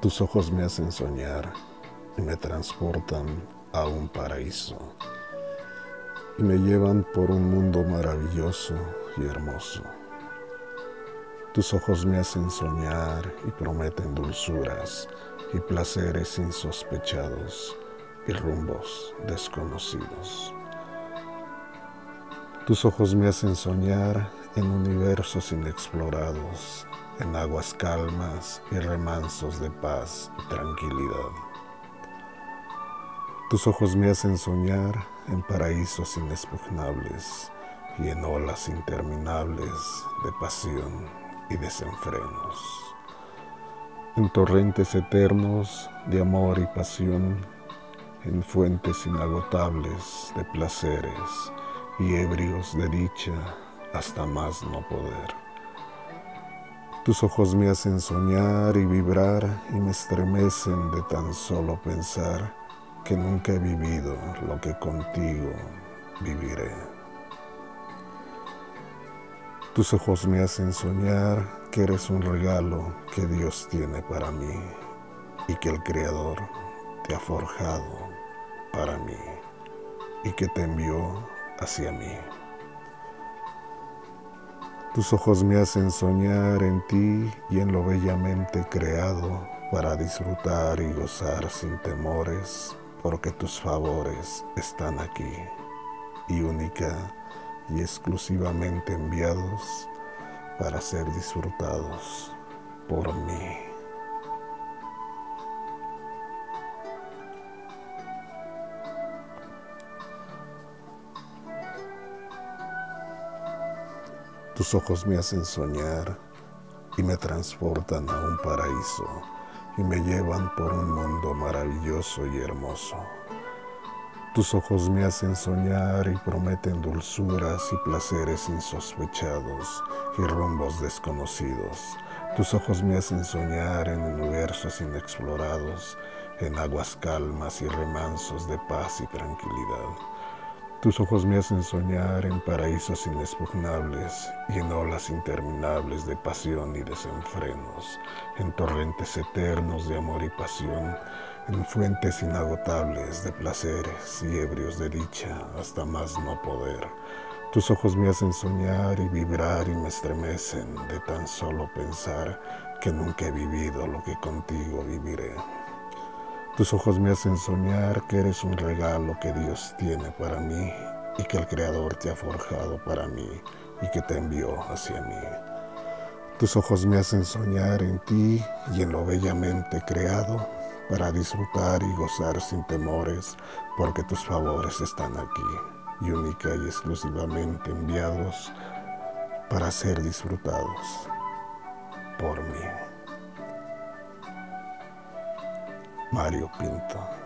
Tus ojos me hacen soñar y me transportan a un paraíso y me llevan por un mundo maravilloso y hermoso. Tus ojos me hacen soñar y prometen dulzuras y placeres insospechados y rumbos desconocidos. Tus ojos me hacen soñar en universos inexplorados, en aguas calmas y remansos de paz y tranquilidad. Tus ojos me hacen soñar en paraísos inexpugnables y en olas interminables de pasión y desenfrenos, en torrentes eternos de amor y pasión, en fuentes inagotables de placeres y ebrios de dicha hasta más no poder. Tus ojos me hacen soñar y vibrar y me estremecen de tan solo pensar que nunca he vivido lo que contigo viviré. Tus ojos me hacen soñar que eres un regalo que Dios tiene para mí y que el Creador te ha forjado para mí y que te envió hacia mí. Tus ojos me hacen soñar en ti y en lo bellamente creado para disfrutar y gozar sin temores, porque tus favores están aquí y única y exclusivamente enviados para ser disfrutados por mí. Tus ojos me hacen soñar y me transportan a un paraíso y me llevan por un mundo maravilloso y hermoso. Tus ojos me hacen soñar y prometen dulzuras y placeres insospechados y rumbos desconocidos. Tus ojos me hacen soñar en universos inexplorados, en aguas calmas y remansos de paz y tranquilidad. Tus ojos me hacen soñar en paraísos inexpugnables y en olas interminables de pasión y desenfrenos, en torrentes eternos de amor y pasión, en fuentes inagotables de placeres y ebrios de dicha hasta más no poder. Tus ojos me hacen soñar y vibrar y me estremecen de tan solo pensar que nunca he vivido lo que contigo viviré. Tus ojos me hacen soñar que eres un regalo que Dios tiene para mí y que el Creador te ha forjado para mí y que te envió hacia mí. Tus ojos me hacen soñar en ti y en lo bellamente creado para disfrutar y gozar sin temores, porque tus favores están aquí y única y exclusivamente enviados para ser disfrutados por mí. Mario Pinto.